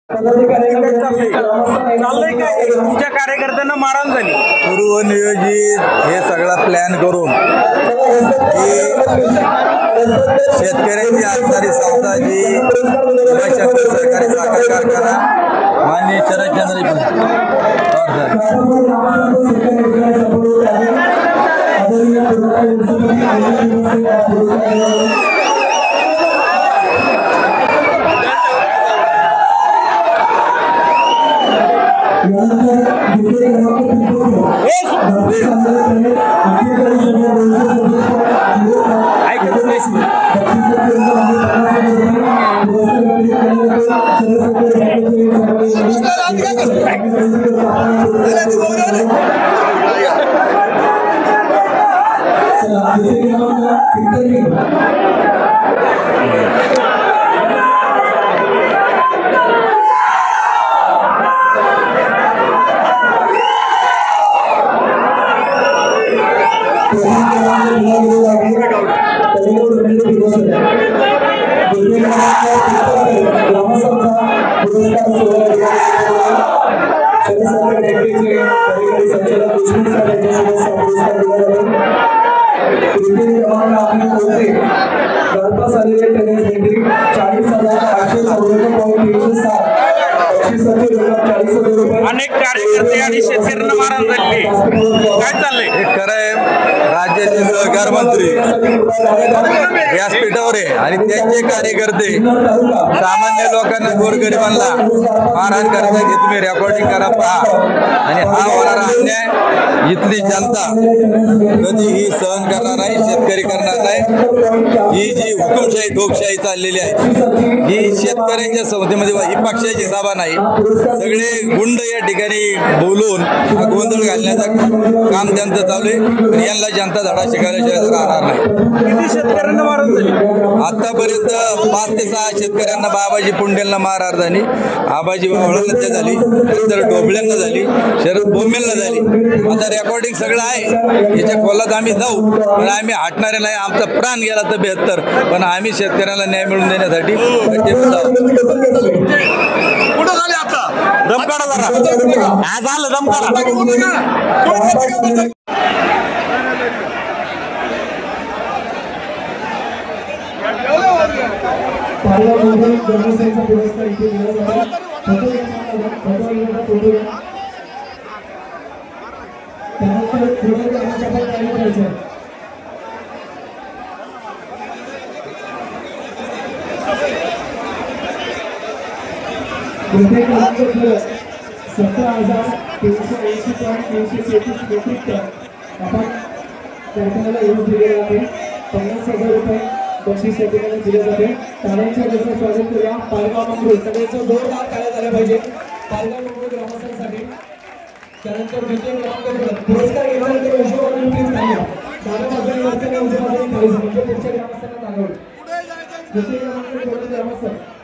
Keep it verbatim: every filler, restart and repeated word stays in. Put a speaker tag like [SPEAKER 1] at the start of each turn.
[SPEAKER 1] चाललंय काय तुमच्या कार्यकर्त्यांना मारहाण झाली
[SPEAKER 2] पूर्वनियोजित हे सगळा प्लॅन करून शेतकऱ्यांची आधारित संस्था जी सहकारी साखर कारखाना माननीय शरदचंद्र
[SPEAKER 1] अनेक कार्यकर्ते आणि शेतकऱ्यांना मारहाण झाली काय चाललंय
[SPEAKER 2] हे खरंय राज्याचे सहकार मंत्री व्यासपीठावर आहे आणि त्यांचे कार्यकर्ते सामान्य लोकांना गोरगरिबांना मारहाण करतात हे तुम्ही रेकॉर्डिंग करा पहा आणि हा होणारा अन्याय इथली जनता कधीही सहन करणार नाही शेतकरी करणार नाही ही जी हुकुमशाही धोकशाही चाललेली आहे ही शेतकऱ्यांच्या संस्थेमध्ये ही पक्षाची सभा नाही सगळे गुंड या ठिकाणी बोलून हा गोंधळ घालण्याचं काम त्यांचं चालू आहे आणि यांना जनता धडा शिकायला राहणार नाही
[SPEAKER 1] किती शेतकऱ्यांना मारहाण झाली
[SPEAKER 2] आतापर्यंत पाच ते सहा शेतकऱ्यांना बाबाजी पुंडेलना मारहाण झाली आबाजी वळवला झाली नंतर डोबळ्यांना झाली शरद बोंबेलना झाली आता रेकॉर्डिंग सगळं आहे याच्या खोलात आम्ही जाऊ पण आम्ही हटणारे नाही आमचा प्राण गेला तर बेहत्तर पण आम्ही शेतकऱ्यांना न्याय मिळवून देण्यासाठी
[SPEAKER 1] कुठं झाले आता दमकाडा जरा झालं दमकाडा
[SPEAKER 3] सतरा हजार तीनशे ऐंशी पॉईंट तीनशे तेहतीस मेट्रिक टन आपण कारखान्याला येऊन दिले जाते पन्नास हजार रुपये बक्षीस या ठिकाणी दिले जाते टाळ्यांच्या गजरात स्वागत करूया पारगाव मंगरूळ सगळ्यांचं जोरदार टाळ्या झाल्या पाहिजे पारगाव मंगरूळ ग्रामस्थांसाठी त्यानंतर द्वितीय क्रमांक पुरस्कार घेणारे ते यशोवर्धन प्लीज नाही डाव्या बाजूने वरती उजव्या बाजूने खाली म्हणजे पुढच्या ग्रामस्थांना जाणवलं द्वितीय क्रमांक ग्रामस्थ